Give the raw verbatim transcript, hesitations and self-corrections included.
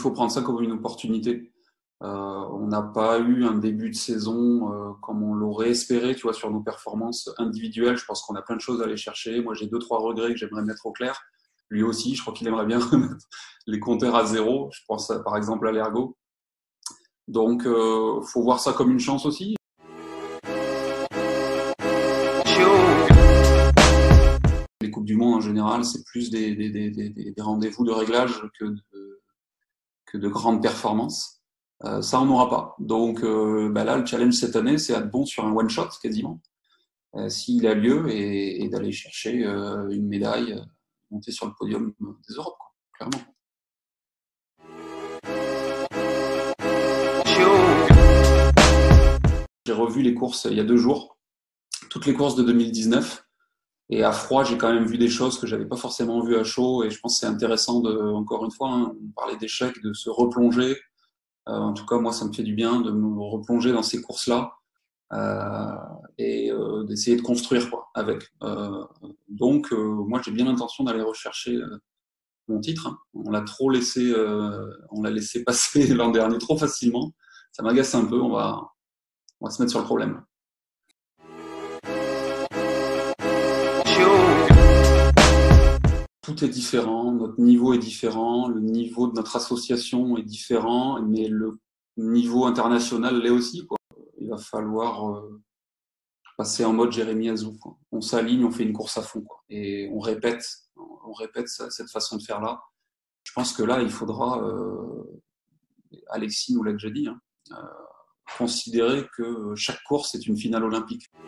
faut prendre ça comme une opportunité. Euh, on n'a pas eu un début de saison euh, comme on l'aurait espéré, tu vois, sur nos performances individuelles. Je pense qu'on a plein de choses à aller chercher. Moi, j'ai deux, trois regrets que j'aimerais mettre au clair. Lui aussi, je crois qu'il aimerait bien remettre les compteurs à zéro. Je pense à, par exemple à l'ergo. Donc, euh, faut voir ça comme une chance aussi. Les Coupes du Monde, en général, c'est plus des, des, des, des, des rendez-vous de réglage que de, que de grandes performances. Euh, ça, on n'aura pas. Donc euh, bah là, le challenge cette année, c'est être bon sur un one-shot, quasiment, euh, s'il a lieu, et, et d'aller chercher euh, une médaille, euh, monter sur le podium des Europes, quoi, clairement. J'ai revu les courses il y a deux jours, toutes les courses de deux mille dix-neuf. Et à froid, j'ai quand même vu des choses que j'avais pas forcément vues à chaud. Et je pense que c'est intéressant de, encore une fois, hein, on parlait d'échecs, de se replonger. Euh, en tout cas, moi, ça me fait du bien de me replonger dans ces courses-là euh, et euh, d'essayer de construire quoi avec. Euh, donc, euh, moi, j'ai bien l'intention d'aller rechercher euh, mon titre. Hein. On l'a trop laissé, euh, on l'a laissé passer l'an dernier trop facilement. Ça m'agace un peu. On va, on va se mettre sur le problème. Tout est différent, notre niveau est différent, le niveau de notre association est différent, mais le niveau international l'est aussi, quoi. Il va falloir euh, passer en mode Jérémy Azou, quoi. On s'aligne, on fait une course à fond, quoi. Et on répète, on répète ça, cette façon de faire là. Je pense que là, il faudra, euh, Alexis nous l'a déjà dit, hein, euh, considérer que chaque course est une finale olympique.